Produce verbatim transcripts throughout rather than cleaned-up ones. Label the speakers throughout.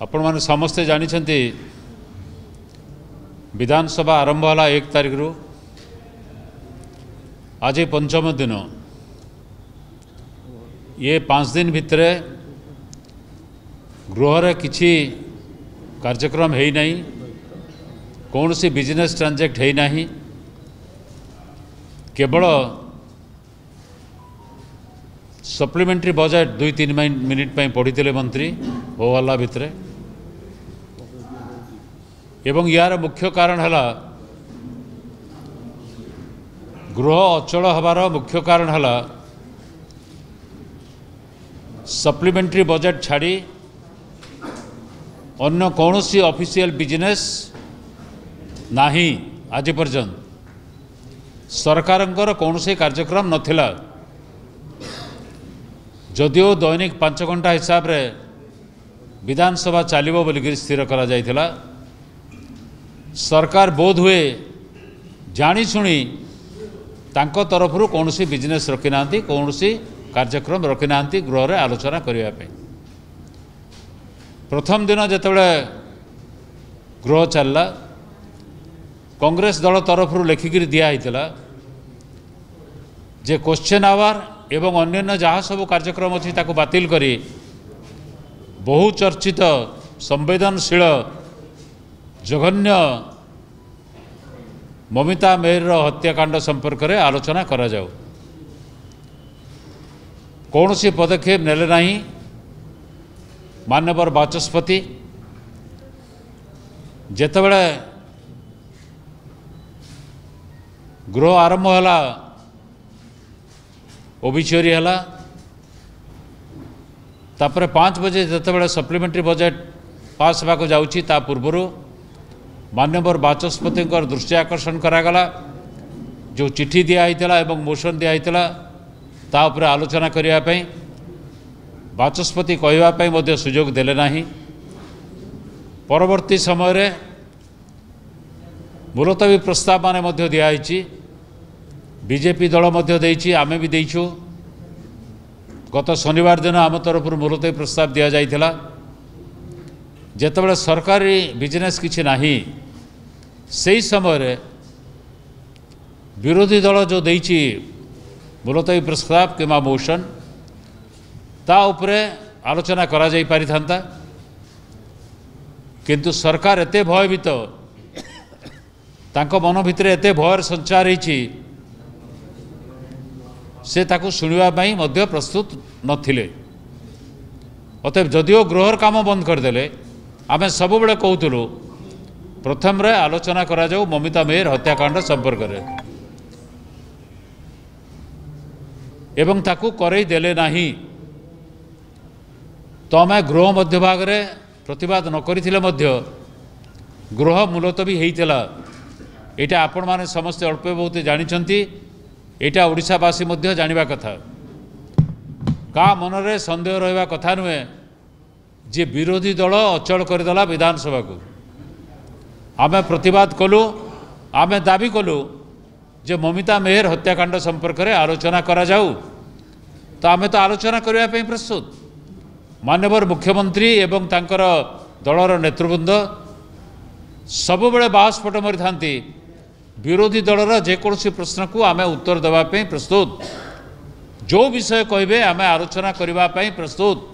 Speaker 1: आपण माने समस्ते जानिछन्ति विधानसभा आरंभ होला एक तारिख रु आज पंचम दिन ये पाँच दिन भितर गृह रे किछि कार्यक्रम है नहीं कौन सी बिजनेस ट्रांजैक्ट है नहीं केवल सप्लीमेंटरी बजेट दुई तीन मिनिट पढ़ी थे मंत्री हो हल्ला भितर एवं यार मुख्य कारण है गृह अचल हबार मुख्य कारण है सप्लीमेंटरी बजेट छाड़ी अन्य कौन सी ऑफिशियल बिजनेस नहीं आज पर्यंत सरकारंकर कौन से कार्यक्रम नथिला जदिओ दैनिक पांच घंटा हिसाब रे विधानसभा चलिबो बोलिक स्थिर करा जायथिला सरकार बोध हुए जानी शुणी तांको तरफ कौन सी बिजनेस रखी ना कौन सी कार्यक्रम रखी ना गृह रे आलोचना करने प्रथम दिन जितेबाला गृह चलला कांग्रेस दल तरफ लिखिक दिखाई जे क्वेश्चन आवर एवं अन्य जहाँ सब कार्यक्रम अच्छी ताको बातिल करी बहुचर्चित संवेदनशील जघन्य ममिता मेहर हत्याकांड संपर्क में आलोचना करा जाऊ कौन सी पदक्षेप नेले नहीं माननीय बाचस्पति जेतेबेले गृह आरंभ है ओबिचुरी है तापर पाँच बजे जितेबाला सप्लीमेंटरी बजेट पास होगा जाऊँगी ता पूर्वर माननीय बाचस्पति दृष्टि आकर्षण करागला जो चिठी दिखाई एवं मोशन दिखाई ता उपरे आलोचना करने बाचस्पति कहवाई सुजोग देले नहीं परवर्ती समय रे मुलतवी प्रस्ताव माने मध्य दिखाई बीजेपी दल मध्य देइछि आमे भी देइछु गत शनिवार दिन आम तरफ मुलतवी प्रस्ताव दि जाइथिला जेतेबेले सरकारी बिजनेस किछि नाही सेही समय रे विरोधी दल जो देइछि मुलतवी प्रस्ताव किंवा मोशन ता उपरे आलोचना करा जाई पारि थांता किंतु सरकार एते भयभीत तांको मन भितर एते भयर संचार होइछि से ताकू शुणिबा पई मध्य प्रस्तुत नथिले अतएव जदिओ गृहर काम बंद करदेले आमे सब बेले कहूतलु प्रथम रे आलोचना करा जाऊ ममिता मेहर हत्याकांड संपर्क रे एवं ताकू करई देले नाही तो आम गृह मध्य भाग रे प्रतिवाद न करिथिले मध्य गृह मुलतवी हेइतिला एटा आपण माने समस्त अल्प बहुत जानिछंती एटा ओडिशावासी मध्य जानिबा कथा का मनरे संदेह रहिबा कथा नुहे जे विरोधी दल अचल करदेला विधानसभा को आमे प्रतिवाद कलु आमे दाबी कलु जे ममिता मेहर हत्याकांड संपर्क में आलोचना करा जाऊ तो आमे तो आलोचना करने पे प्रस्तुत माननीय मुख्यमंत्री एवं तांकर दलर नेतृवृंद सब बेले बास्फोट मरी था विरोधी दलर जेकोसी प्रश्न को आमे उत्तर देवाई प्रस्तुत जो विषय कहे आमे आलोचना करने प्रस्तुत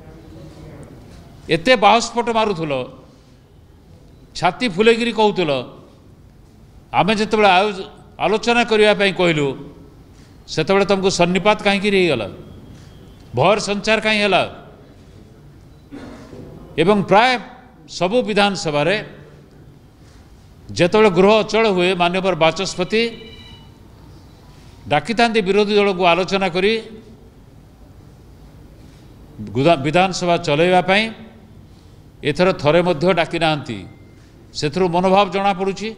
Speaker 1: एते बास्फोट मारुल छाती फुलेगिरी कहूल आमे जिते आलोचना करने कहलु से तुमको सन्निपात कहीं गला भयर संचार कहीं है एवं प्राय सबु विधानसभा रे जेतबेले गृह अचल हुए माननीय बाचस्पति डाकी था विरोधी दल को आलोचना करी विधानसभा चलैवाई एथर थरे मध्य डाकी ना से मनोभाव जना पड़ुछि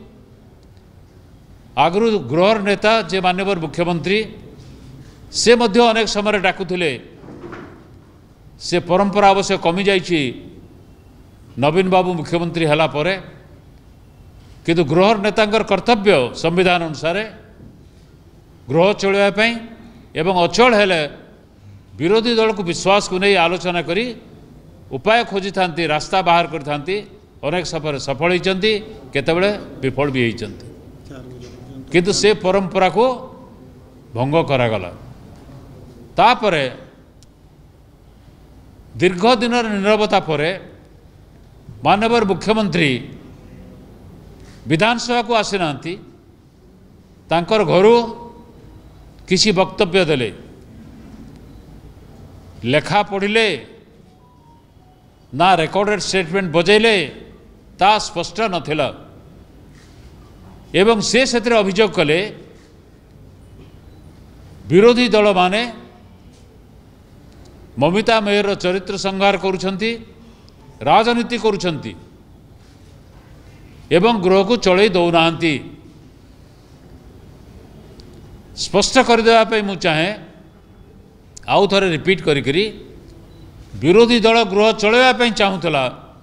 Speaker 1: आगु गृहर नेता जे माननीय मुख्यमंत्री से मध्य अनेक समय डाकुथिले से परंपरा अवश्य कमी जाइछि नवीन बाबू मुख्यमंत्री हला परे किंतु गृहर नेतांकर कर्तव्य संविधान अनुसार गृह चलवाई एवं अचल हेले विरोधी दल को विश्वास को नहीं आलोचना करी उपाय खोजी था रास्ता बाहर कर अनेक सफर सफल होती केतबेले विफल भी होती किंतु से परंपरा को भंग करागला तापरे दीर्घ दिन नीरवता पर माननीय मुख्यमंत्री विधानसभा को आसी ना तांकर घरू किसी वक्तव्य देले लेखा पढ़िले ना रेकॉर्डेड स्टेटमेंट बजेले ता स्पष्ट नथिला एवं से क्षेत्र अभियोग कले विरोधी दल माने ममिता मेयर चरित्र संहार करुछंती राजनीति करुछंती एवं गृह को चलई दौनाहांती स्पष्ट करदेवाई मु चाहे आउ थे रिपीट करी विरोधी दल गृह चलैवाई चाहूला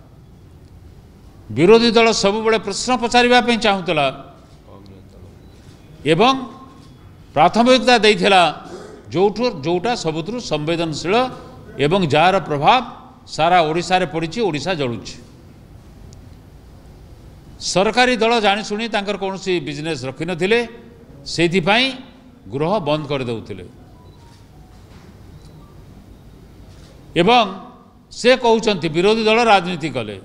Speaker 1: विरोधी दल सबुबले प्रश्न पचारिबा चाहूला एवं प्राथमिकता देइथिला जोठू जोटा सबुथु संवेदनशील एवं जार प्रभाव सारा ओडिशा रे पड़ी ओडिशा जलुछि सरकारी दल जाशुणी तांकर कौनसी बिजनेस रखी नथिले सेथिपाई गृह बंद कर देउथिले एवं से कहउचंती विरोधी दल राजनीति कले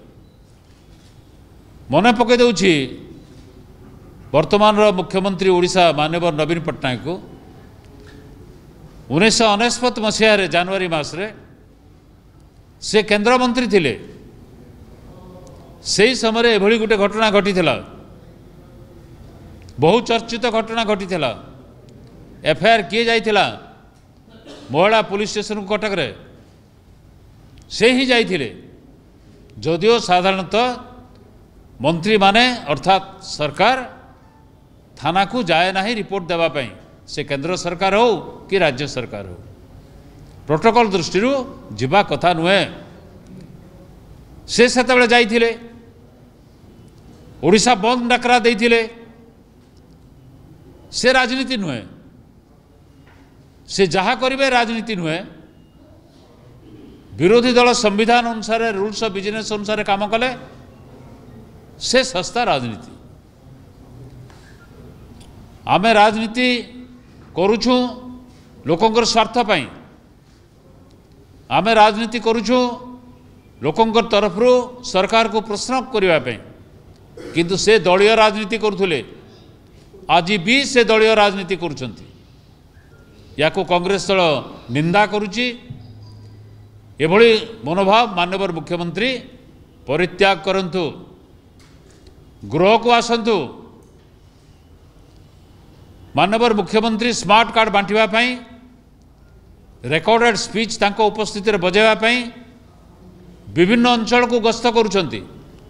Speaker 1: मन पकई दउछि वर्तमान मुख्यमंत्री ओडिशा माननीय नवीन पट्टनायक को उन्नीस अनेशत मसीह जनवरी मसरे से केंद्र मंत्री थिले से समय एभली गोटे घटना घटी बहु चर्चित घटना घटी एफआईआर किए जाइथिला महिला पुलिस स्टेशन को कटक रे से ही जाइथिले जदिओ साधारणतः मंत्री माने अर्थात सरकार थाना को जाए ना रिपोर्ट देवाई से केंद्र सरकार हो कि राज्य सरकार हो प्रोटोकॉल दृष्टि जीवा कथा नुहे से सेतबेले जाइथिले ओडिशा बंद डाकरा देइथिले से राजनीति नुहे से जहा करिवे राजनीति नुहे विरोधी दल संविधान अनुसार रूल्स ऑफ बिजनेस अनुसार काम कले से सस्ता राजनीति आमे राजनीति करुछु लोकंकर स्वार्थ पाई आमे राजनीति करुछु लोकंकर तरफ सरकार को प्रश्न करने किंतु से दलीय राजनीति करुले आज भी से दलीय राजनीति करुछंती या को कांग्रेस दल निंदा करुची एभली मनोभाव माननीय मुख्यमंत्री परित्याग करंतु गृह को आसंतु माननीय मुख्यमंत्री स्मार्ट कार्ड बांटिबा रेकॉर्डेड स्पीच तांको उपस्थिति बजाइबा विभिन्न अंचल को गस्त करुछंती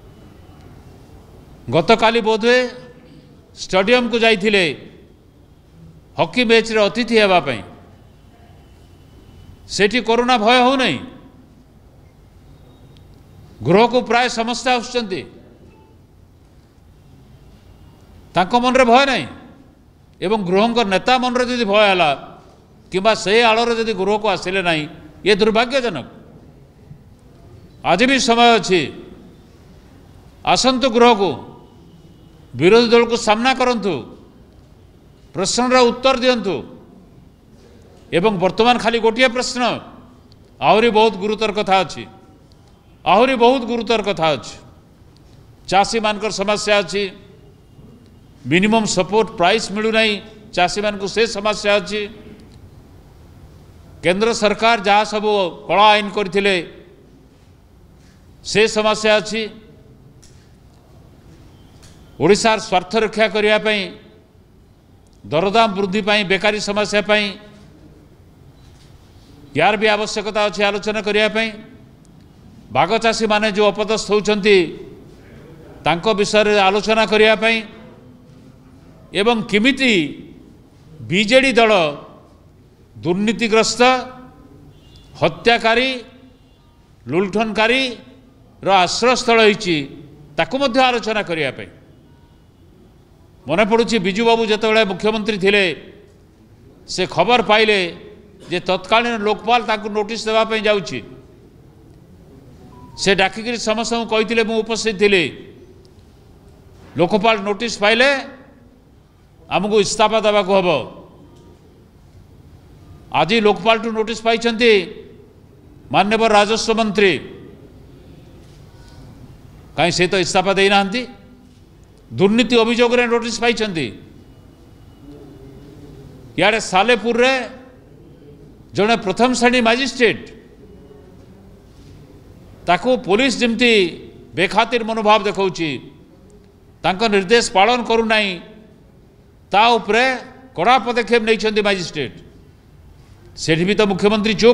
Speaker 1: गतकाली बोधे स्टेडियम को जाइथिले हॉकी मैच रे अतिथि हेबापई सेठी कोरोना भय हो नहीं गृह को प्राय समस्या आसुचंती तांको मन रे भय नहीं एवं गृह नेता मन रे यदि भय हला किंबा से आलोर यदि गृह को आसिले नहीं ये दुर्भाग्यजनक आज भी समय अच्छी आसंतु गृह को विरोधी दल को सामना करंतु प्रश्न रा उत्तर दियंतु एवं वर्तमान खाली गोटे प्रश्न आहरी बहुत गुरुतर कथा अच्छी आहरी बहुत गुरुतर कथा अच्छी चाषी मानकर समस्या अच्छी मिनिमम सपोर्ट प्राइस मिलू नहीं चाषी मान को से समस्या अच्छी केंद्र सरकार जहाँ सब कला आईन करथिले से समस्या अच्छी ओडिशार स्वार्थ रक्षा करने दरदाम वृद्धि पाई बेकारी समस्या पाई यार भी आवश्यकता अच्छी आलोचना करने बाघ चाषी माने जो अपदस्थ होती तांको विषय आलोचना करने एवं किमिति बीजेडी दल दुर्नीतिग्रस्त हत्याकारी लुंठनकारी रो आश्रयस्थल होती आलोचना करने मन पड़ुछि बिजू बाबू जितेबाला मुख्यमंत्री थिले से खबर पाइले जे तत्कालीन लोकपाल ताकू नोटिस देवाई जाउछि से डाकिक समस्त कही मु उपस्थित थी लोकपाल नोटिस पाइले आमको इस्तीफा देवा हम आज लोकपाल टू नोटिस पाई माननीय राजस्व मंत्री कहीं से तो इस्तीफा देना दुर्नीति अभियोग नोटिस पाई इे सालेपुर रे जड़े प्रथम श्रेणी मजिस्ट्रेट ताको पुलिस जमती बेखातिर मनोभाव देखौची तांको निर्देश पालन करू नहीं ता उपरे कड़ा पदक्षेप नहीं मजिस्ट्रेट सेठी भी तो मुख्यमंत्री चुप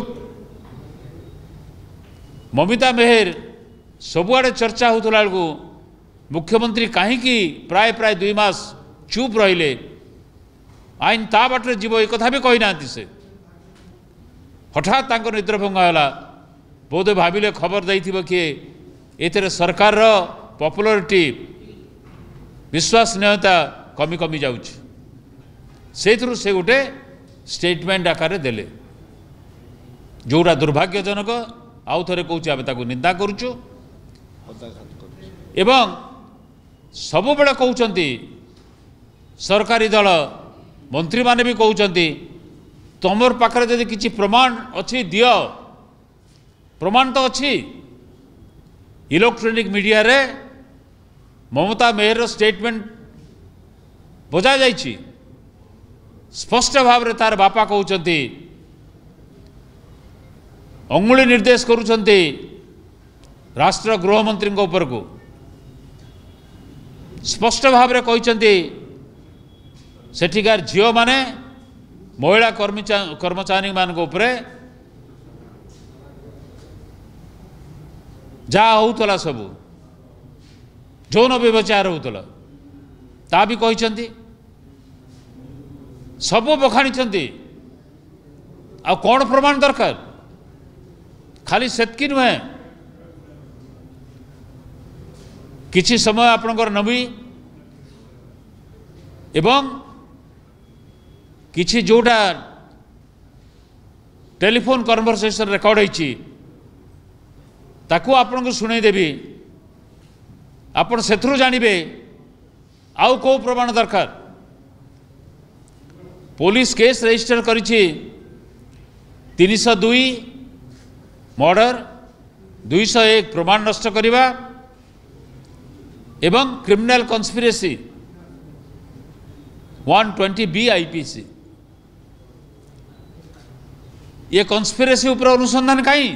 Speaker 1: ममिता मेहर सबुआड़े चर्चा होता बेलू मुख्यमंत्री कहीं प्राय प्राय दुई मास चुप रहिले आईन ता बाटे जीव एक कथा भी कही ना से हठात तांको निद्र भंग है बोधे भाविले खबर देइथिबो किए एथरे सरकार रो पॉपुलरिटी विश्वासनीयता कमी कमी जाउछि सेथरु से गोटे स्टेटमेंट आकार देले जोरा दुर्भाग्यजनक आउ थरे कहूछि आबे ताको निंदा करूछु एवं सब बेले कहउचंती सरकारी दल मंत्री माने भी कहउचंती तमर पाखरे जदि किछि प्रमाण अछि दियो प्रमाण तो अच्छी इलेक्ट्रॉनिक मीडिया रे ममता मेहर स्टेटमेंट बजा जाइछि स्पष्ट भाव रे तार बापा कहउचंती अंगुली निर्देश करूचंती राष्ट्र गृह मंत्री ऊपर को स्पष्ट भाव रे कहउचंती सेठिकार झियो माने महिला कर्मचारी मान उपरे जहाँ होता सब यौन व्यवचार होता ता भी कहते सब बखाणी आ कौन प्रमाण दरकार खाली सेतकी नुहे किछि समय आपणकर नबी एवं किछि जोटा टेलीफोन कन्वर्सेशन रेकर्ड होइछि ताकू आपन को सुनाई देवी आपण सेथरु जानिबे आउ को प्रमाण दरकार पुलिस केस रजिस्टर करिछि तीन सौ दुई मर्डर दो सौ एक प्रमाण नष्ट करिबा एवं क्रिमिनल कन्स्पिरेसी एक सौ बीस बी आईपीसी ये कन्स्पिरेसी ऊपर अनुसंधान कहीं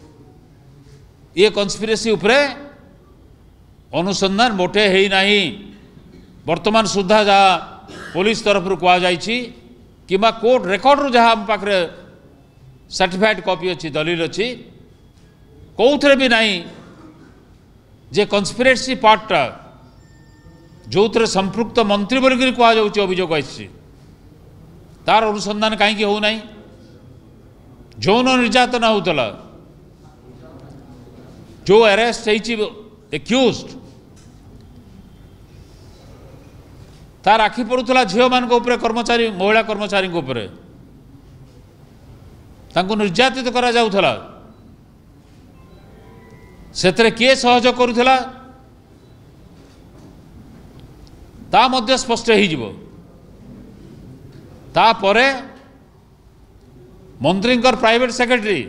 Speaker 1: ये कन्स्पिरेसी उपरे अनुसंधान मोटे है नहीं वर्तमान सुधा जहाँ पुलिस तरफ कह कि कोर्ट रेकर्ड रू जहाँ आम पाखे सर्टिफाइड कॉपी अच्छी दलील अच्छी कौन भी नहीं जे कन्स्पिरेसी पार्टा जो थे संपृक्त मंत्री बोलिक कहुच्छे अभियोग आसी तार अनुसंधान कहीं होना यौन निर्यातना होता जो अरेस्ट एक्यूज तार आखि पड़ूला झील मान कर्मचारी महिला कर्मचारी निर्यातित करा जाउथला सेतरे किए सहयोग करुथला ता मध्य स्पष्ट हो तापरे मंत्री प्राइवेट सेक्रेटरी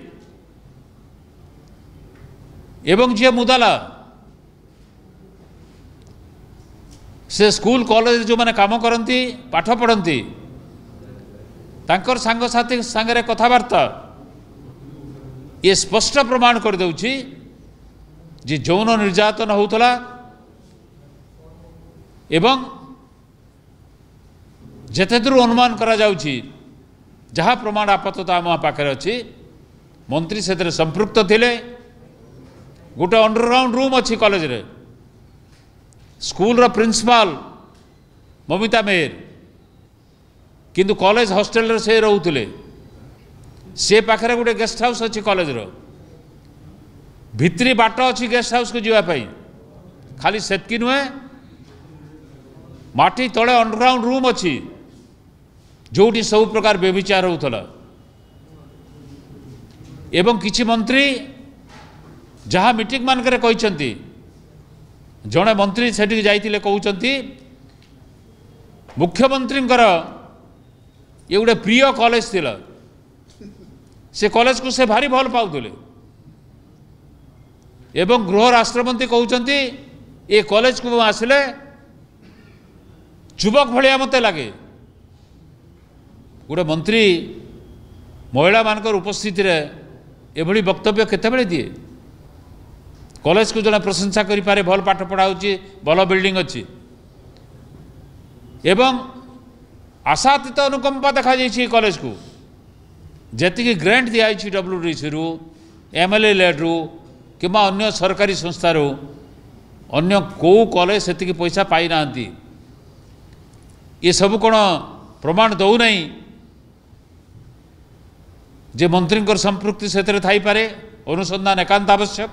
Speaker 1: एवं जी मुदाला से स्कूल कॉलेज जो मैंने काम करती पाठ पढ़ती तांकर सांग साथी सांगरे कथबार्ता ये स्पष्ट प्रमाण कर देउछि जे यौन निर्यातन होतला एवं जेते दूर अनुमान करा जाउछि जहाँ प्रमाण आपातत आम पाखे अच्छी मंत्री से संपृक्त थिले गोटे अंडरग्राउंड रूम अच्छी कॉलेज रे स्कूल रो प्रिंसिपाल ममिता मेहर किंतु कॉलेज हॉस्टेल रे से रहउथिले से पाखरे गोटे गेस्ट हाउस अच्छी कॉलेज रो भित्री बाट अच्छी गेस्ट हाउस को जीवा पाई खाली सेतकी नुहे माटी तले अंडरग्राउंड रूम अच्छी जोटी सब प्रकार व्यभिचार होता एवं किछि मंत्री जहाँ मीटिंग मानकरे कहते जड़े मंत्री सेठी जाइए कहते मुख्यमंत्री ये गोटे प्रिय कॉलेज थिला से कॉलेज को से भारी भल पाउले एवं गृह राष्ट्रमंत्री कहते ये कॉलेज को आसिले युवक भाया मत लगे गोटे मंत्री महिला मान उपस्थित एभली वक्तव्य केतबेले दिए कॉलेज को जड़े प्रशंसा करें भल पाठ पढ़ा भल बिल्डिंग अच्छी एवं आशातीत अनुकंपा देखा जाइए कॉलेज को जी ग्रांट दिखाई डब्ल्यूडीसी रु एमएलए लेड रु कि अन्य सरकारी संस्था रु अन्य को कॉलेज से पैसा पाई ना ये सब कौन प्रमाण दौ नहीं जे मंत्री संपृक्ति से पारे अनुसंधान एकांत आवश्यक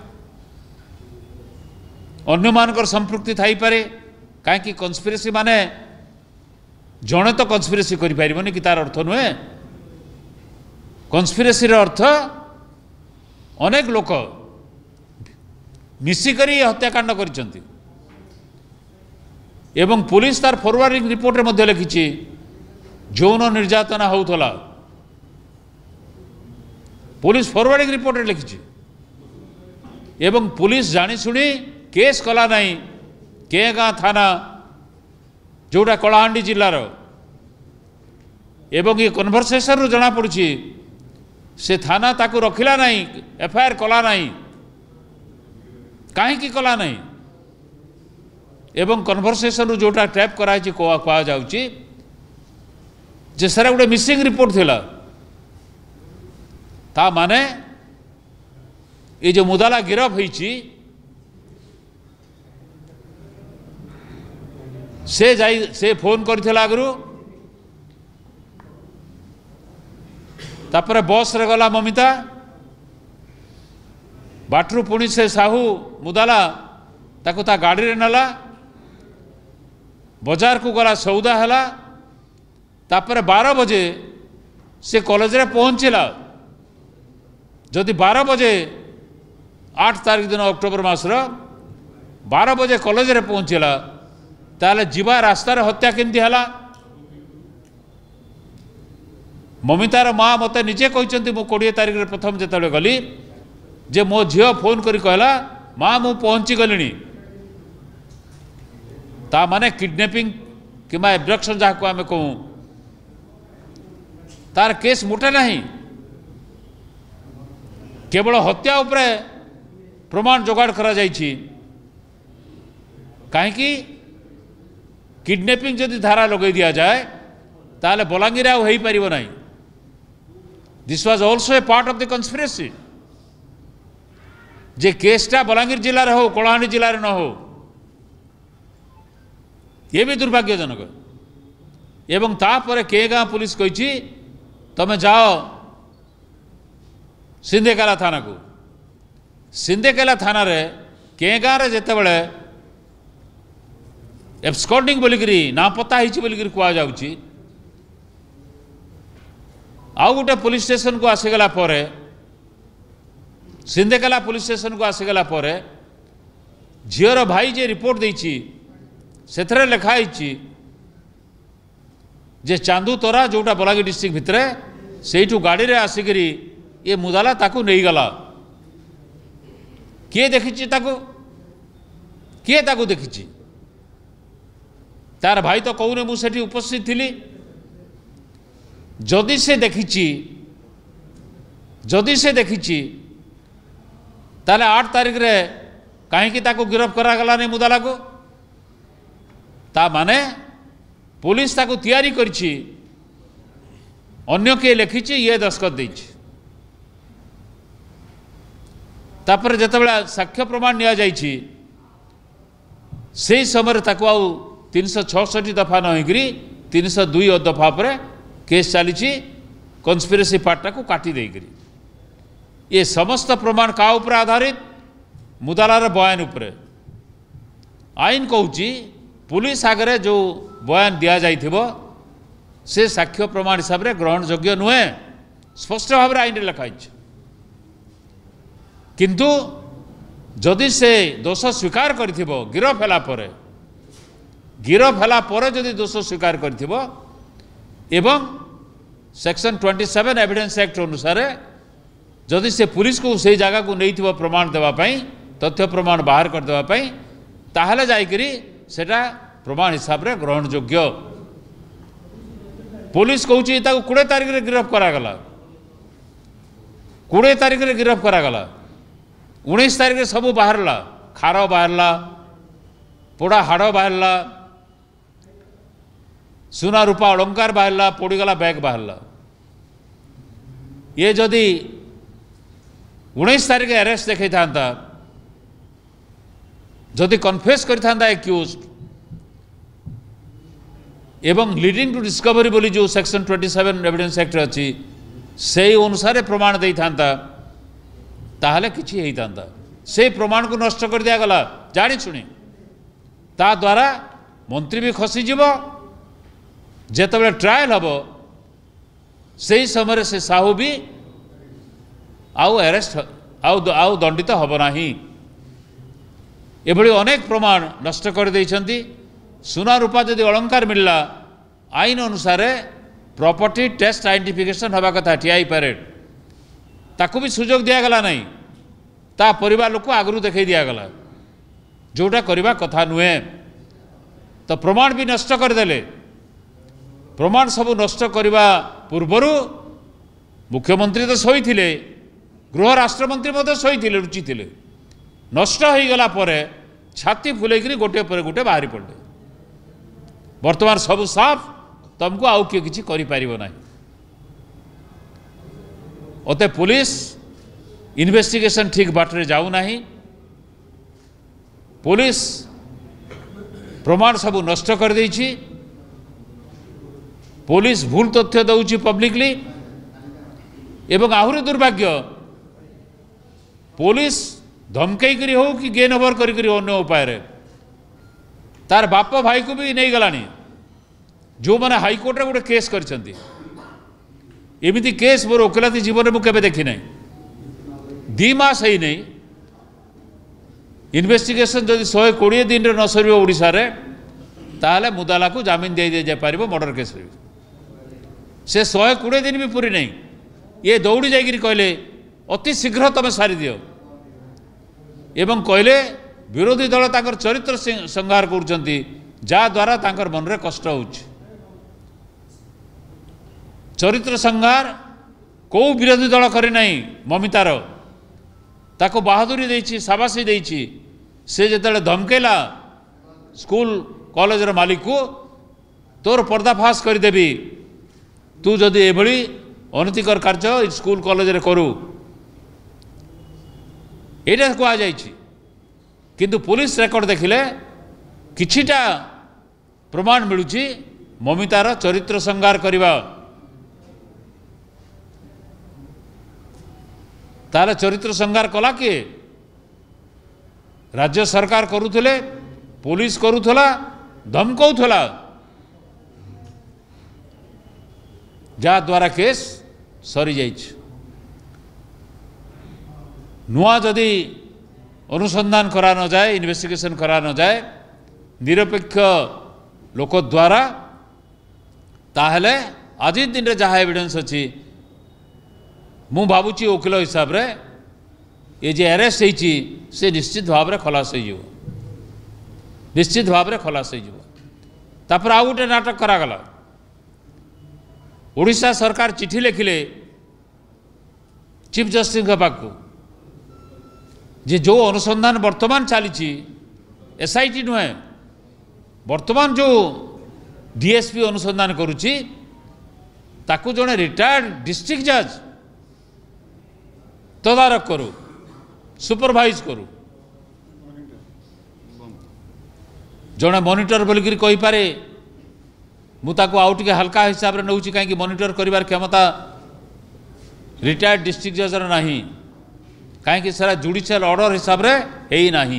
Speaker 1: अन्य मान संपृक्ति पारे कहीं कन्स्पिरेसी माने जड़े तो कन्स्पिरेसी करें कि तार अर्थ नुहे कन्स्पिरेसी अर्थ अनेक लोक मिसिकरी हत्याकांड कर एवं पुलिस तार फॉरवर्डिंग रिपोर्ट में लिखी यौन निर्यातना होता पुलिस फॉरवर्डिंग रिपोर्ट लिखी एवं पुलिस जानी शुणी केस कला नहीं के गाँ थाना जोटा कलाहांडी जिलार एवं ये कन्वर्सेशन रु जना पड़ी से थाना ताकू रखिला नहीं एफआईआर कला नहीं कहीं कला नहीं एवं कन्वर्सेशन रु जोटा टैप कराई कह जाउची जे सारा गोटे मिसिंग रिपोर्ट थिला ता माने ये जो मुदाला गिरफ होईची से जाई से फोन करथिला आगरू तापर बस रे गला ममिता बाटरू पुणी से साहू मुदाला ताकू ता गाड़ी रे नला बाजार को गला सौदा हला तापर बारह बजे से कॉलेज रे पहुंचला जदि बारह बजे आठ तारीख दिन अक्टोबर मासर बारह बजे कॉलेज रे पहुंचला ताले जीवा रास्तार हत्या केमती हला ममितार माँ मत निजे कहते मु कोड़े तारीख रे प्रथम जिते गली जे मो झील फोन करी कहला माँ मु पहुँची गलिनी ता माने किडनैपिंग कि एब्डक्शन जहाँ को आम कहूँ तार केस मोटे नहीं केवल हत्या उपरे प्रमाण जोगाड़ करा जाइछि कहीं किडनैपिंग जदि धारा लगे दि जाए ताले बलांगीर आउ हो पारिबो नहीं this was also a part of the conspiracy जे केसटा बलांगीर जिले हो कलाहांडी जिले न हो ये भी दुर्भाग्यजनक एवं तापर के गाँ पुलिस कही तमें जाओ सिंधेकेला थाना को सिंधेकेला थाना रे के गाँ रे जेते बळे एब्सकॉन्डिंग बोलिकी नापत्ता होती बोलिकी कह जाउची आउ गोटे पुलिस स्टेशन को आसीगला परे सिंधेकेला पुलिस स्टेशन को आसीगला परे झीर भाई जे रिपोर्ट देइची सेथरे लिखाई जे चांदू तोरा जोटा बलांगीर डिस्ट्रिक्ट भितरे सेठू गाड़ी रे आसिकरी ये मुदाला ताकू नहीं गला किए देखी ताकू किए ताकू देखी तार भाई तो कहूने मुझे उपस्थित थी जदि से देखी जदि से देखी ताले आठ तारीख रे कहीं ताकू गिरफ करागला नहीं मुदाला को ता माने पुलिस ताकू तैयारी करछि अन्य के लिखी ये दस्खत देछि तापर जेतेबेला साक्ष्य प्रमाण निया जाइछि से समय ताकू आउ तीन सौ छठी दफा न होगी तीन सौ दुई दफा पर केस चली कन्स्पिरेसी पार्टा को काटी देकरी ये समस्त प्रमाण का उपर आधारित मुदालार बयान उपरे आईन कहूँ पुलिस आगे जो बयान दि जाइथिबो से साक्ष्य प्रमाण हिसाब से ग्रहण योग्य नुहे स्पष्ट भाव में आईन लिखाई किंतु जदि से दोष स्वीकार करिथिबो गिरफ होला परे गिरफ होला परे जदि दोष स्वीकार करिथिबो एवं सेक्शन सत्ताईस एविडेंस एक्ट अनुसार जदि से पुलिस को से जगह को नहीं थी प्रमाण देवाई तथ्य प्रमाण बाहर कर देवाई ताहले जाइकरी सेटा प्रमाण हिसाब रे ग्रहण योग्य। पुलिस कहूँ ताको कोड़े तारीख रे गिरफ करागला कोड़े तारीख रे गिरफ करागला उन्नीस तारीख रे सब बाहरला खार बाहरला पोड़ा हाड़ बाहरला सुना रूपा अलंकार बाहरला पोड़ीगला बैग बाहरला। ये जदि उन्नीस तारीख अरेस्ट देखा था जदि कन्फेस करता एक्यूज एवं लीडिंग टू डिस्कवरी बोली जो सेक्शन सत्ताईस एविडेंस एक्ट अच्छी से अनुसार प्रमाण दे था ताहले किछि हेई था से प्रमाण को नष्ट कर दिया गला जानी शुणी ता द्वारा मंत्री भी खसीज जेतबेले ट्रायल हम से ही समय से साहू भी आउ अरेस्ट आउ आउ दंडित तो हम नहीं एभली अनेक प्रमाण नष्ट कर देइछंती। सुना रूपा जदि अलंकार मिलला आईन अनुसार प्रॉपर्टी टेस्ट आइडेंटिफिकेशन हवा कथा टीआई पैरेड ताकू भी सुजोग दिगला नहीं ता परिवार लोक आगु देखई दिगला जोटा करवा कथा नुहे तो प्रमाण भी नष्ट करदेले। प्रमाण सब नष्ट करने पूर्वर मुख्यमंत्री तो शोई गृह राष्ट्रमंत्री शोई रुचि थे नष्ट हो गला परे छाती फुलेकरी गोटे पर गोटे बाहरी पड़े वर्तमान सब साफ तुमको आउ किए किसी कर अते पुलिस इन्वेस्टिगेशन ठीक बाटरे जाऊ नहीं पुलिस प्रमाण सब नष्ट कर देछि पुलिस भूल तथ्य दौची पब्लिकली एवं आहुरी दुर्भाग्य पुलिस धमकई हो कि गेन ओवर करी अन्य उपाय तार बाप भाई को भी नहीं गलानी जो मैंने हाईकोर्ट गोटे केस करछंती एमिति केस मोर ओकिलाती जीवन में मुझे देखी ना दी मास ही नहीं इन्वेस्टिगेशन जदि शहे कोड़े दिन न सर ओडिशा रे ताहले मुदाला को जामिन दे दे जाय पारिबो मर्डर केस रे से शहे कोड़े दिन भी पूरी नहीं ये दौड़ी जाइए कहले अति शीघ्र तुम सारी दियो एवं कहले विरोधी दल ताकर चरित्र संहार करुचंती जा द्वारा ताकर मन रे कष्ट होउछ चरित्र संहार को विरोधी दल करे नहीं ममितार ताको बहादुरी देछि शाबाशी देछि से जेतले धमकेला स्कूल कॉलेज रो मालिक को तोर पर्दाफाश करदेवी तू जदि एभली अनतिकर कार्य स्कूल कॉलेज रे करू एटा कहा जाइछि किंतु पुलिस रेकर्ड देखिले किछिटा प्रमाण मिलुछि ममितार चरित्र संहार करबा तार चरित्र संहार कला किए राज्य सरकार करुथले पुलिस करुथला धमकाउथला जा द्वारा केस सरी जाइछ नुआ जदि अनुसंधान करा न जाए इन्वेस्टिगेशन करा न जाए निरपेक्ष लोक द्वारा ताहले आज दिन रे जहाँ एविडेंस अच्छी मु भावुची वकिल हिसाब रे ये जे अरेस्ट होइछि से निश्चित भाव रे खलास हो निश्चित भाव रे खलास हो तापर आउ गोटे नाटक करागला ओडिशा सरकार चिठी लिखिले चीफ जस्टिस पाखु जे जो अनुसंधान वर्तमान चली एसआईटी नुहे वर्तमान जो डीएसपी अनुसंधान करुच्ची ताकू जड़े रिटायर्ड डिस्ट्रिक्ट जज तदारक करू सुपरवाइज करू जड़े मॉनिटर बोलिक कहीपे मुझे आउ टे हल्का हिसाब से नौ कहीं मॉनिटर कर क्षमता रिटायर्ड डिस्ट्रिक्ट जजर नहीं कहीं सारा जुडिशियल ऑर्डर हिसाब रे हेई नाही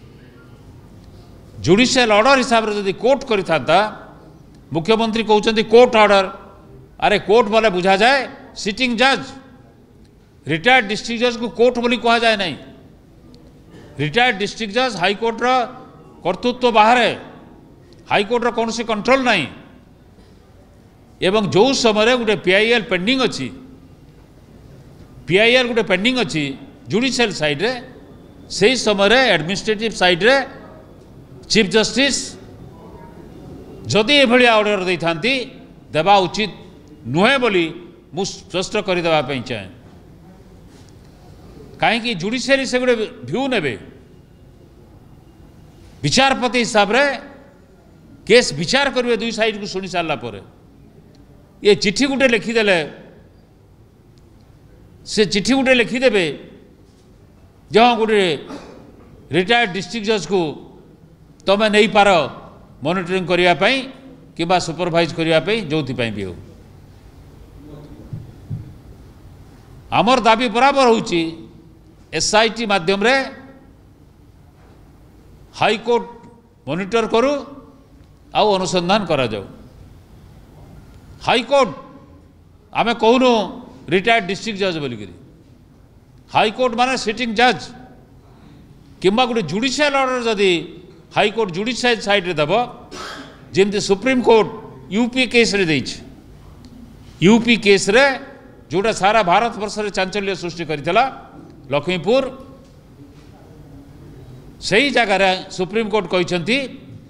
Speaker 1: जुडिशियल ऑर्डर हिसाब रे जदि कोर्ट करिथाता मुख्यमंत्री कहउचंती कोर्ट ऑर्डर अरे कोर्ट बोले बुझा जाए सिटिंग जज रिटायर्ड डिस्ट्रिक्ट जज को कोर्ट बोली कहा जाए नहीं रिटायर्ड डिस्ट्रिक्ट जज हाईकोर्ट रो कर्तृत्व बाहर हाईकोर्ट रो कौन सी कंट्रोल नहीं एवं जो समय गोटे पीआईएल पेंडिंग अच्छी पीआईएल गोटे पेंडिंग अच्छी जुडिशियल साइड रे से समय एडमिनिस्ट्रेटिव साइड रे चीफ जस्टिस जदि एभली ऑर्डर दे थांती देवा उचित नुहे बोली मु स्पष्ट करदेवाई चाहे कहीं जुडिशियरी से गोटे भ्यू ने विचारपति हिसाब रे केस विचार करेंगे दुई साइड को शुणी सारा पर ये चिट्ठी गोटे लिखिदेले से चिट्ठी गोटे लिखिदेवे जहाँ गोटे रिटायर्ड डिस्ट्रिक्ट जज को तमें नहीं पार मॉनिटरिंग करने कि सुपरवाइज करने जो भी हो आमर दाबी बराबर होची एसआईटी माध्यम रे हाईकोर्ट मॉनिटर करू आउ अनुसंधान करा जाऊ हाईकोर्ट आमे कहूनु रिटायर्ड डिस्ट्रिक्ट जज बोलिकी हाईकोर्ट माने सिटिंग जज किंबा गोटे जुडिशियल ऑर्डर जदि हाईकोर्ट जुडिशियल साइड रे दब जेमती सुप्रीम कोर्ट यूपी केस रे देछि यूपी केस रे जोटा सारा भारत वर्ष रे चांचल्य सृष्टि करथिला लक्ष्मीपुर सही जगह सुप्रीम कोर्ट कहते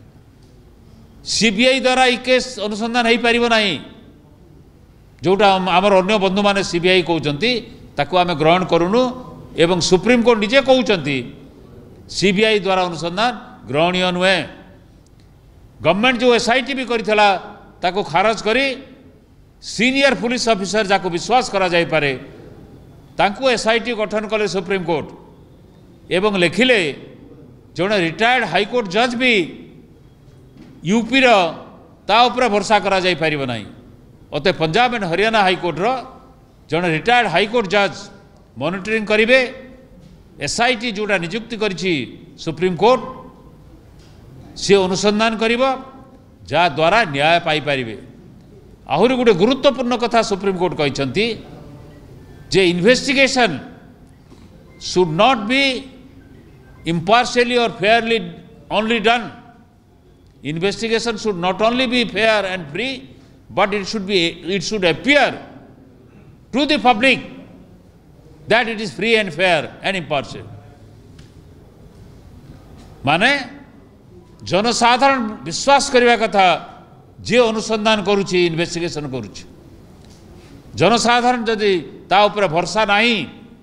Speaker 1: सीबीआई द्वारा ये केस अनुसंधान हो पार ना जोटा आमर अन्य बंधु मैंने सीबीआई कहते आम ग्रहण करूनु एवं सुप्रीम कोर्ट निजे कहते सीबीआई द्वारा अनुसंधान ग्रहणीय नुहे गवर्नमेंट जो एसआईटी भी करथिला ताको खारज करी सीनियर पुलिस ऑफिसर जाको विश्वास करा जाय पारे तांको एसआईटी गठन कले सुप्रीम कोर्ट एवं लिखिले जड़े रिटायर्ड हाईकोर्ट जज भी यूपी रो ता उपरे भरोसा करा जाय पारिबो नाही अते पंजाब एंड हरियाणा हाईकोर्ट रो जड़े रिटायर्ड हाईकोर्ट जज मॉनिटरिंग करिवे एसआईटी जोड़ा नियुक्ति करिछि सुप्रीम कोर्ट से अनुसंधान करिबो जा द्वारा न्याय पाई पारिबे आहुरी गोटे गुरुत्वपूर्ण कथा सुप्रीम कोर्ट कहते जे investigation should not be impartially or fairly only done. Investigation should not only be fair and free, but it should be it should appear to the public that it is free and fair and impartial. माने जनसाधारण विश्वास करने कथा जे अनुसंधान करुछि investigation करुछि जनसाधारण जदि ता ऊपर भरोसा नहीं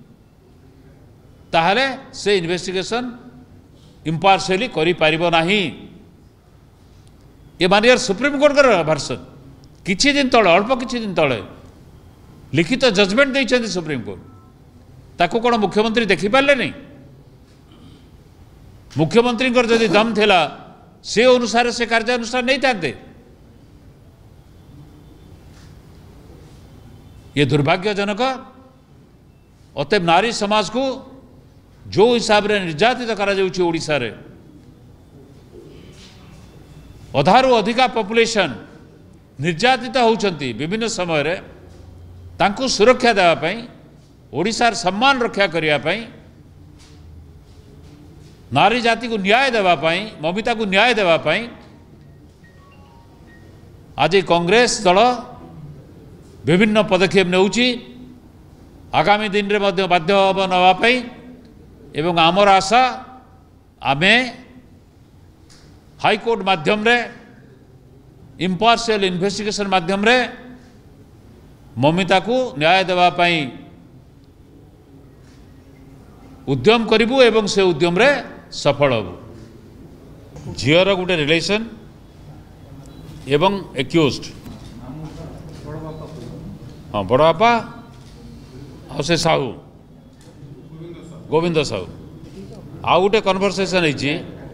Speaker 1: ताहले से इन्वेस्टिगेशन इम्पार्शियली करि पारिबो नाही ये मानियर सुप्रीम कोर्ट कर वर्सन किछि दिन तळे अल्प किछि दिन तळे लिखित जजमेंट दैछन्ति सुप्रीम कोर्ट ताको कोन मुख्यमंत्री देखि पारले नहीं मुख्यमंत्री कर जदि दम थिला से अनुसार से कार्यानुष्ठान नहीं थाते ये दुर्भाग्यजनक अतएव नारी समाज को जो हिसाब रे निर्यातित करा जाउछि ओडिसा रे अधारु अधिका पॉपुलेशन निर्यातित होउछन्ति विभिन्न समय रे तांको सुरक्षा देवा पई ओडिसार सम्मान रक्षा करिया पई नारी जाति को न्याय देवा पई ममिता को न्याय देवा पई आज कांग्रेस दल विभिन्न पदक्षेप नेउछि आगामी दिन रे मध्य बाध्य हब नवा पई एवं आमर आशा आमे हाईकोर्ट माध्यम रे इम्पार्शियल इन्वेस्टिगेशन माध्यम रे ममिता को न्याय देवा पई उद्यम करिबु एवं से उद्यम रे सफल हबु झियर गोटे रिलेशन एवं एक्यूज्ड हाँ बड़ बापा आ से साहू गोविंद साहू आउ गोटे कन्वर्सेशन होइछि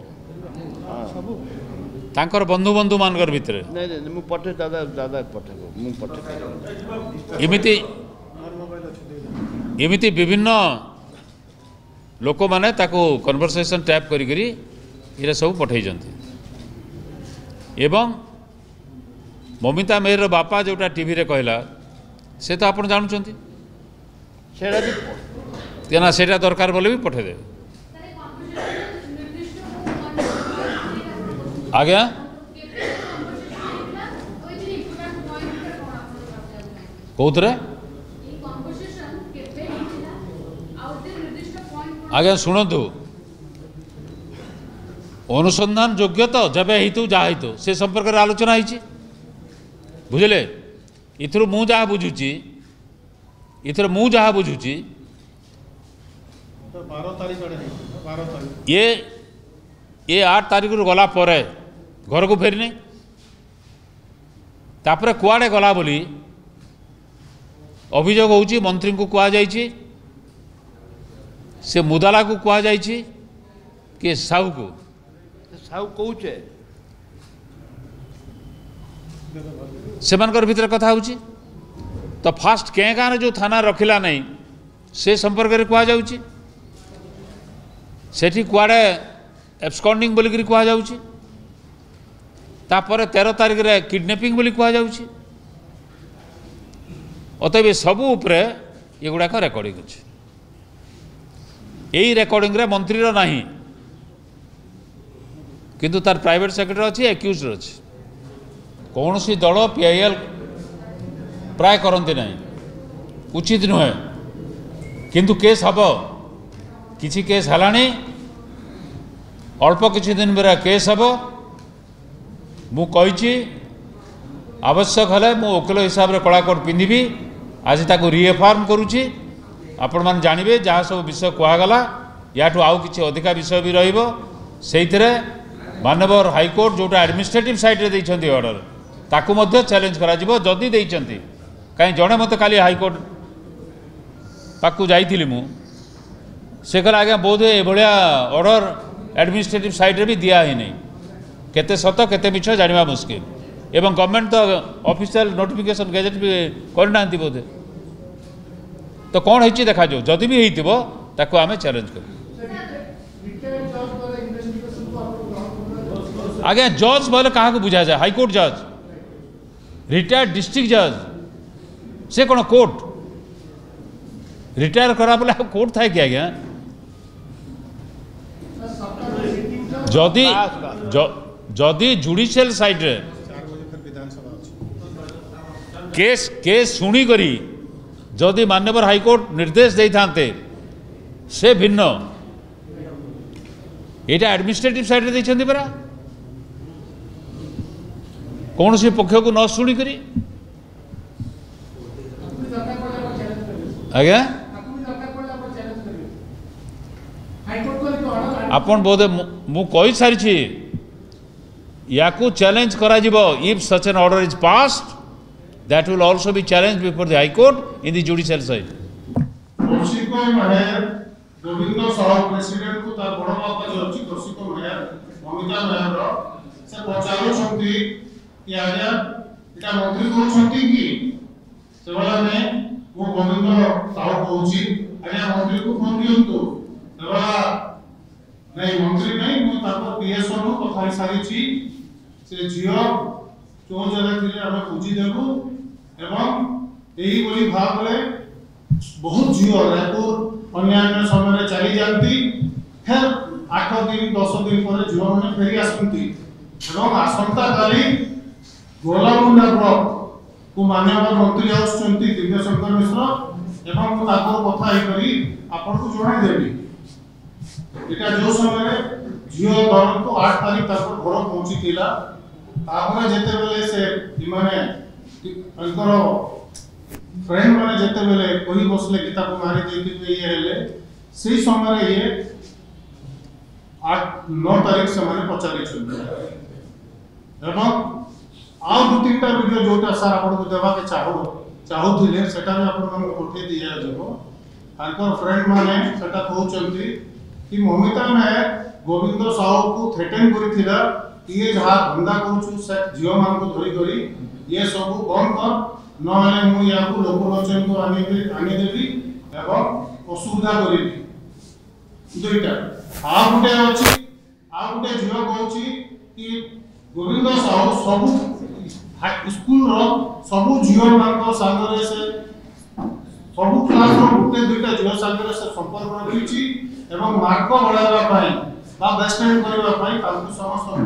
Speaker 1: तांकर बंधु बंधु मानकर भितर एमिति एमिति विभिन्न लोक माने ताको कन्वर्सेशन टैप करी करी इरा सब पठै जंती एवं ममिता मेहर बापा जोटा टीवी रे कहला से तो आपण जानुचंती सेडा तेना सेटा दरकार बोले भी पठे देवे आज्ञा कौन आज्ञा शुणु अनुसंधान योग्य तो जब हेतु जहाँ हेतु से संपर्क में आलोचना होती बुझे इथर मु जहाँ बुझुची इथर मु जहाँ बुझुची ये ये आठ तारीख रु गला परे घर को फेरनी तापर कुआड़े गला बोली अभियोग होची मंत्री को कुआ जाइछि से मुदाला को कुआ जाइछि कि साहू को
Speaker 2: साहू कहूचे
Speaker 1: सेमानकर भीतर कथा होची तो फास्ट के गाँव जो थाना रखिला नहीं से संपर्क में कुआ जाउछि सेठी कुआड़े एब्सकॉन्डिंग बोलिक कुआ जाउछि तापर तेरह तारीख रे किडनैपिंग बोली कुआ जाउछि अतएव सबू उपरे ये गुड़ाक रेकर्डिंग अच्छे यही रेकर्डिंग रे मंत्री रो नहीं किंतु तार प्राइवेट सेक्रेटरी अच्छी एक्यूज अच्छी कौन सी दल पीआईएल प्राय करती नहीं उचित नुहे किंतु केस हम किसी केस है अल्प किसी दिन मेरा केस हम मु कही आवश्यक है मु वकिल हिसाब से कला कोट पिंधि आज ताको रिएफार्म करुच्ची आपण मैंने जानवे जहाँ सब विषय कहगला या आउ कि अधिका विषय भी रही मानवर हाइकोर्ट जोटा एडमिनिस्ट्रेटिव साइड रे देइछंती ऑर्डर ताकू मध्य चैलेंज करा जिवो जदी देइछंती कहीं जड़े मत काली हाइकोर्ट पाकू जाइथिली मु से कहला आज्ञा बोध ए भलिया ऑर्डर एडमिनिस्ट्रेटिव साइड रे भी दिया ही नहीं केते सत केते मिछ जानिबा मुश्किल एवं गवर्नमेंट तो ऑफिशियल नोटिफिकेशन गैजेट भी करना बोधे तो कौन होइछि देखा जो जदि भी हेइतिबो ताकू आमे चैलेंज कर आगे जज बोले कहा को बुझा जाए हाईकोर्ट जज रिटायर्ड डिस्ट्रिक्ट जज से कौन कोर्ट रिटायर करा बोले कोर्ट था कि आज्ञा जदि जदि जुडिशियल साइड रे केस केस शुणी करी जदि माननीय हाईकोर्ट निर्देश दे थांते से भिन्न एटा एडमिनिस्ट्रेटिव साइड रे देइछंती परा कौन सी पक्ष को न शुणी करी आज्ञा आपण बोधे मु कही सारी या चैलेंज करा जिवो if such an order is passed that will also be challenge before the high court in the judicial side
Speaker 3: कोशिको मेयर गोविंद साहू प्रेसिडेंट को तार बड़ बापा जो अछि कोशिको मेयर ममिता मेयर रो से पचारो छंती कि आज्ञा इटा मंत्री कहउछंती कि सेवला ने वो गोविंद साहू कहउछि आज्ञा मंत्री को फोन दियंतु सेवला नहीं मंत्री नहीं मु तापर पीएसओ नो कथा सारी छी से जियो जो जगह थिले हम पूजी देबु एवं एही बोली भाव रे बहुत जियो रायपुर अन्य समय रे चली जानती फिर आठ दिन दस दिन पर जियो माने फेरी आसंती एवं आसंता काली गोलामुंडा ब्लॉक को माननीय मंत्री आउछंती दिव्यशंकर मिश्र एवं मु ताको कथा हे करी आपन को जणाई देबी एटा जो समय रे जियो दरन को आठ तारीख तक घर पहुंची थिला तापर जेते बेले से इमाने अंकर फ्रेंड माने जेते बेले कोई बसले गीता को मारी देती ये हेले से समय रे ये आठ नौ तारीख से माने पचारी छन एवं आ दो तीन टा वीडियो जोटा सारा आपण को देबा के चाहो चाहुथिले सेटा भी आपण को पठे दिया जबो अंकर फ्रेंड माने सेटा कहउचंती कि ममिता में गोविंद साहू को थ्रेटन करिथिला ये जहा धंदा करूछु से जियो मान को धरी करी ये सब बंद कर न हले मु या को लोक लोचन को आनी आनी देबी एवं असुविधा करिबी दुईटा आ गुटे अछि आ गुटे जियो कहउची कि गोविंद साहू सब स्कूल रो सब जियो मान को संगरे से सब क्लास रो गुटे दुईटा जियो संगरे से संपर्क रखिछि एवं मार्क बढ़ावा पाई बा बेस्टमेंट करबा पाई ताकू समस्त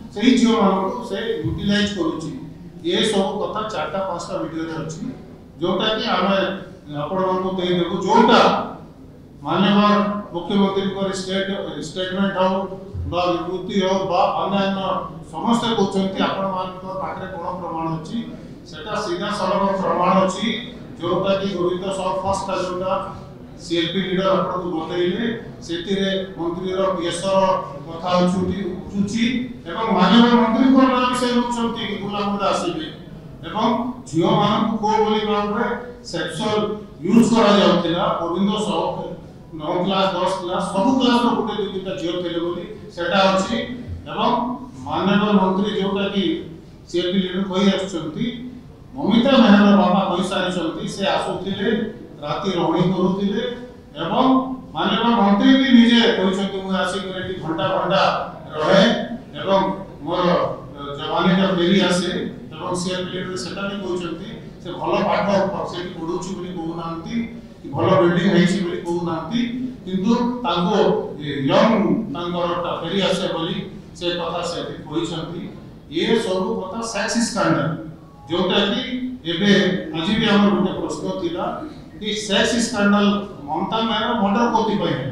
Speaker 3: से झील मान से यूटिलाइज करुच्ची ये सब कथा चार्टा पांचटा वीडियो अच्छी जोटा कि आम आपण देदेबू जोटा माननीय मुख्यमंत्री स्टेट स्टेटमेंट हो विभूति हो अन्य समस्त कहते आपण पाखे कौन प्रमाण अच्छी सेटा सीधा सड़क प्रमाण अच्छी जोटा कि गोविंद साहु फर्स्ट जोटा सीएलपी लीडर आपको बतैले से मंत्री पीएसर कथा उठुची एवं माननीय मंत्री को नाम से रुचंती कि गुलाम आसीबे एवं झियो मान को बोली भाव सेक्सुअल यूज करा जाउतिला गोविंद साहु नौ क्लास दस क्लास सब क्लास रो गुटे दुटा झियो थेले बोली सेटा अछि एवं माननीय मंत्री जोटा कि सीएलपी लीडर कहि आछंती ममिता मेहर बाबा कहि सारिछंती से आसुथिले राति रवणी करुथिले एवं माननीय मंत्री भी निजे कहिछंती मु आसी एटी घंटा घंटा रहे एवं मोर जवानीटा फेरी आसे एवं सीएलपी लीडर सेटा भी कहिछंती से भलो पाठ सेठी पढुछु बोली कहू नांती कि भलो बिल्डिंग हेछि बोली कहू नांती किंतु तांको यंग तांकर फेरी आसे बोली से कथा सेठी कहिछंती ये सब कथा सेक्स स्कैंडल जोटा कि एबे आज भी हमर गोटे प्रश्न थिला कि sex scandal Mamata Meher murder कोथि पय है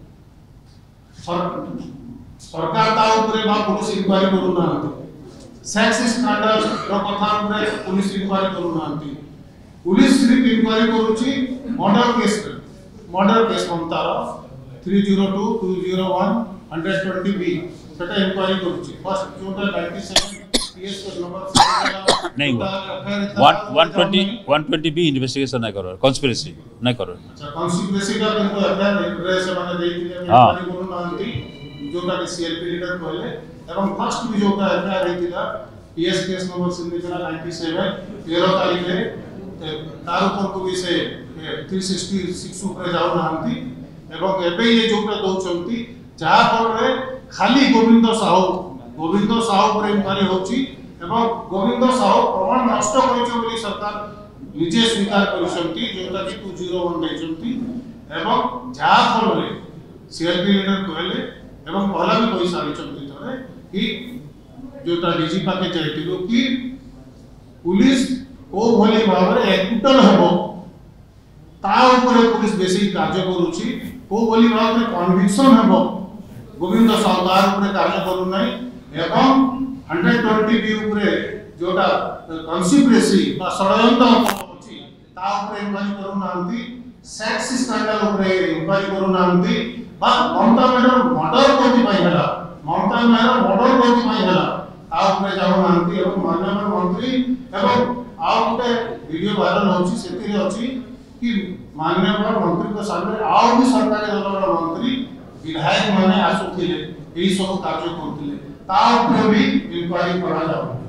Speaker 3: सरकार ता ऊपर बा पुलिस इंक्वायरी करू नांती सेक्स स्कैंडल रो कथा ऊपर पुलिस इंक्वायरी करू नांती पुलिस सिर्फ इंक्वायरी करूची murder case murder case Mamata रो तीन शून्य दो दो शून्य एक एक सौ बीस बी सेटा इंक्वायरी करूची फर्स्ट जोटा सत्तानवे पीएस को नंबर
Speaker 1: नहीं one twenty one twenty B investigation नहीं करो कॉन्स्पिरेसी नहीं करो
Speaker 3: अच्छा कॉन्स्पिरेसी का किंतु एफआईआर एड्रेस माने देइथिले इंक्वायरी करू नांती जोटा कि सीएलपी लीडर कहले एवं फर्स्ट भी जोटा एफआईआर हेतिला पीएस केस नंबर सिग्नेचर सत्तानवे तेरह तारीख रे तार ऊपर को भी से तीन सौ छियासठ ऊपर जाउ नांती एवं एबे ये जोटा दउचंती जहा पर खाली गोविंद साहू गोविंद साहू पर इंक्वायरी होची एवं गोविंद साहू प्रमाण नष्ट करिछो बोली सरकार निजे स्वीकार करिसंती जोटा कि दो शून्य एक दैचंती एवं जहा फल रे सीएलपी लीडर कहले एवं पहला भी कहि सारिचंती थरे कि जोटा डीजी पाके जाइतिलो कि पुलिस ओ भली भाव रे एक्टल हेबो ता ऊपर पुलिस बेसी कार्य करूची ओ भली भाव रे कन्विक्शन हेबो गोविंद साहू तार ऊपर कार्य करू नै एवं एक सौ बीस बी ऊपर जोटा कॉन्स्पिरेसी बा षडयंत्र होची ता ऊपर इंक्वायरी करू नांती सेक्स स्कैंडल ऊपर इंक्वायरी करू नांती बा ममता मेहर मर्डर कोथि पय हला ममता मेहर मर्डर कोथि पय हला ता ऊपर जाऊ नांती एवं माननीय मंत्री एवं आ गोटे वीडियो वायरल होची सेतिरे अछि कि माननीय मंत्री को सामने आ भी सरकारी दलर मंत्री विधायक माने आसुथिले एही सब कार्य करथिले ता ऊपर भी इंक्वायरी करा जाऊ।